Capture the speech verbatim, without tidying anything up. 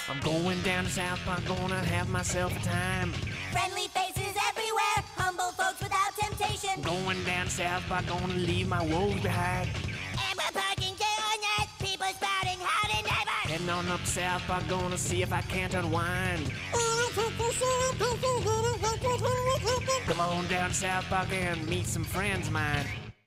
I'm going down to South Park, gonna have myself a time. Friendly faces everywhere, humble folks without temptation. Going down to South Park, gonna leave my woes behind. And we're parking on it, people spouting howdy neighbor. Heading on up South Park, gonna see if I can't unwind. Come on down to South Park and meet some friends of mine.